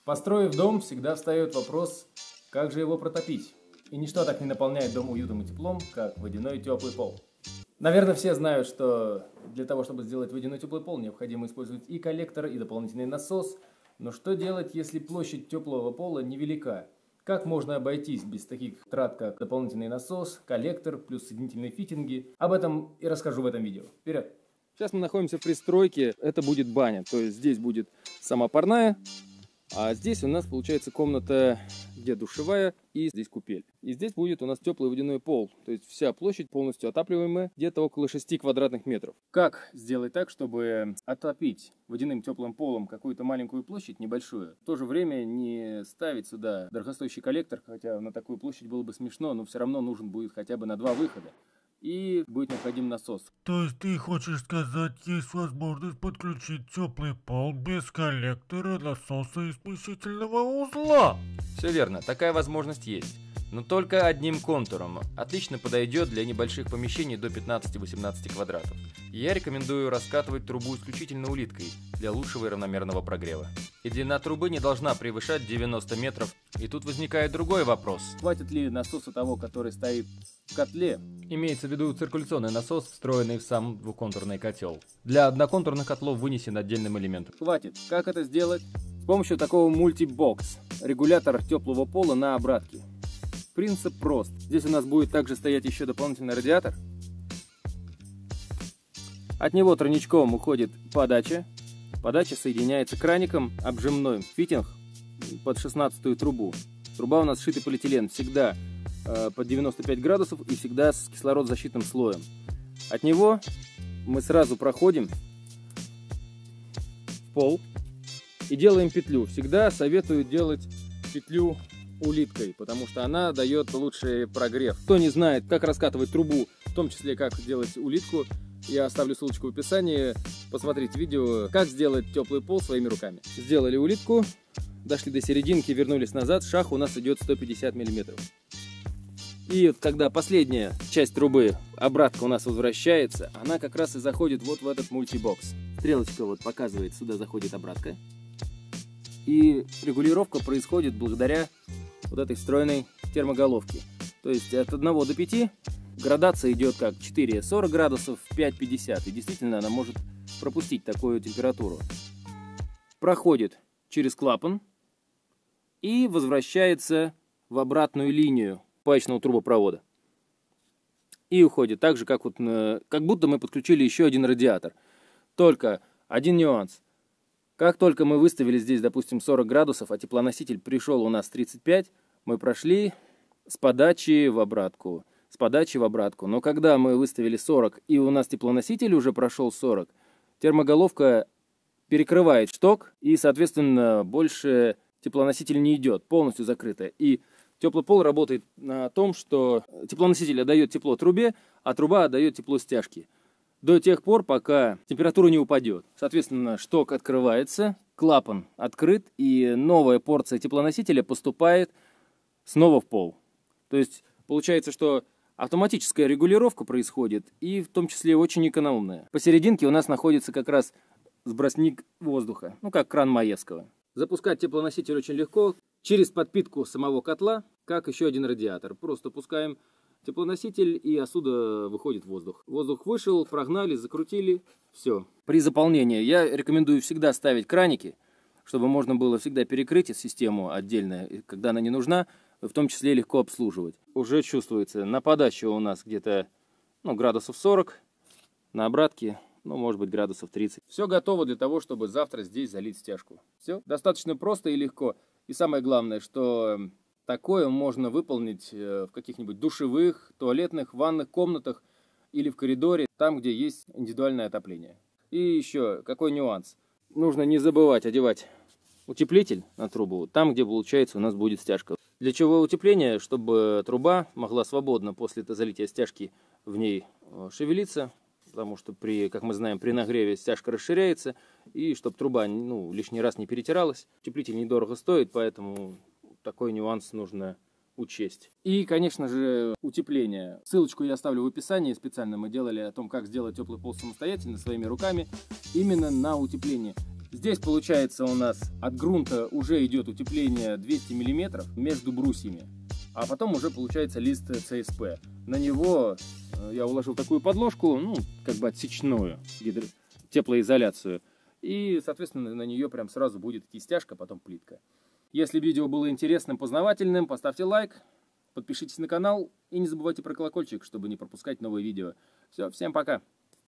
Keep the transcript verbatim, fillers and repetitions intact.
Построив дом, всегда встает вопрос, как же его протопить. И ничто так не наполняет дом уютом и теплом, как водяной теплый пол. Наверное, все знают, что для того, чтобы сделать водяной теплый пол, необходимо использовать и коллектор, и дополнительный насос. Но что делать, если площадь теплого пола невелика? Как можно обойтись без таких трат, как дополнительный насос, коллектор, плюс соединительные фитинги? Об этом и расскажу в этом видео. Вперед! Сейчас мы находимся в пристройке, это будет баня, то есть здесь будет сама парная, а здесь у нас получается комната, где душевая, и здесь купель. И здесь будет у нас теплый водяной пол, то есть вся площадь полностью отапливаемая, где-то около шести квадратных метров. Как сделать так, чтобы отопить водяным теплым полом какую-то маленькую площадь, небольшую, в то же время не ставить сюда дорогостоящий коллектор, хотя на такую площадь было бы смешно, но все равно нужен будет хотя бы на два выхода. И будет необходим насос. То есть ты хочешь сказать, есть возможность подключить теплый пол без коллектора, насоса и смесительного узла? Все верно, такая возможность есть. Но только одним контуром. Отлично подойдет для небольших помещений до пятнадцати-восемнадцати квадратов. Я рекомендую раскатывать трубу исключительно улиткой для лучшего и равномерного прогрева. И длина трубы не должна превышать девяносто метров. И тут возникает другой вопрос. Хватит ли насоса того, который стоит в котле? Имеется в виду циркуляционный насос, встроенный в сам двухконтурный котел. Для одноконтурных котлов вынесен отдельным элементом. Хватит. Как это сделать? С помощью такого мультибокс. Регулятор теплого пола на обратке. Принцип прост. Здесь у нас будет также стоять еще дополнительный радиатор. От него тройничком уходит подача. Подача соединяется краником, обжимной фитинг под шестнадцатую трубу. Труба у нас сшитый полиэтилен, всегда э, под девяносто пять градусов и всегда с кислородозащитным слоем. От него мы сразу проходим в пол и делаем петлю. Всегда советую делать петлю улиткой, потому что она дает лучший прогрев. Кто не знает, как раскатывать трубу, в том числе как делать улитку, я оставлю ссылочку в описании. Посмотрите видео, как сделать теплый пол своими руками. Сделали улитку, дошли до серединки, вернулись назад, шаг у нас идет сто пятьдесят миллиметров. И вот когда последняя часть трубы, обратка у нас возвращается, она как раз и заходит вот в этот мультибокс. Стрелочка вот показывает, сюда заходит обратка. И регулировка происходит благодаря вот этой встроенной термоголовке. То есть от одного до пяти градация идет как четыре сорок градусов, пять пятьдесят. И действительно она может пропустить такую температуру. Проходит через клапан и возвращается в обратную линию паечного трубопровода. И уходит так же, как, вот, как будто мы подключили еще один радиатор. Только один нюанс. Как только мы выставили здесь, допустим, сорок градусов, а теплоноситель пришел у нас тридцать пять, мы прошли с подачи в обратку, с подачи в обратку. Но когда мы выставили сорок и у нас теплоноситель уже прошел сорок, термоголовка перекрывает шток и, соответственно, больше теплоноситель не идет, полностью закрыто. И теплый пол работает на том, что теплоноситель отдает тепло трубе, а труба отдает тепло стяжке. До тех пор, пока температура не упадет. Соответственно, шток открывается, клапан открыт, и новая порция теплоносителя поступает снова в пол. То есть получается, что автоматическая регулировка происходит, и в том числе очень экономная. Посерединке у нас находится как раз сбросник воздуха, ну как кран Маевского. Запускать теплоноситель очень легко, через подпитку самого котла, как еще один радиатор. Просто пускаем теплоноситель, и отсюда выходит воздух. Воздух вышел, прогнали, закрутили, все. При заполнении я рекомендую всегда ставить краники, чтобы можно было всегда перекрыть систему отдельно, когда она не нужна, в том числе легко обслуживать. Уже чувствуется, на подаче у нас где-то ну, градусов сорок, на обратке, ну, может быть, градусов тридцать. Все готово для того, чтобы завтра здесь залить стяжку. Все достаточно просто и легко. И самое главное, что такое можно выполнить в каких-нибудь душевых, туалетных, ванных комнатах или в коридоре, там, где есть индивидуальное отопление. И еще какой нюанс. Нужно не забывать одевать утеплитель на трубу, там, где, получается, у нас будет стяжка. Для чего утепление? Чтобы труба могла свободно после залития стяжки в ней шевелиться, потому что, при, как мы знаем, при нагреве стяжка расширяется, и чтобы труба ну, лишний раз не перетиралась. Утеплитель недорого стоит, поэтому такой нюанс нужно учесть. И, конечно же, утепление. Ссылочку я оставлю в описании. Специально мы делали о том, как сделать теплый пол самостоятельно, своими руками, именно на утепление. Здесь получается у нас от грунта уже идет утепление двести миллиметров между брусьями. А потом уже получается лист цэ эс пэ. На него я уложил такую подложку, ну, как бы отсечную гидро... теплоизоляцию. И, соответственно, на нее прям сразу будет идти стяжка, потом плитка. Если видео было интересным, познавательным, поставьте лайк, подпишитесь на канал и не забывайте про колокольчик, чтобы не пропускать новые видео. Все, всем пока!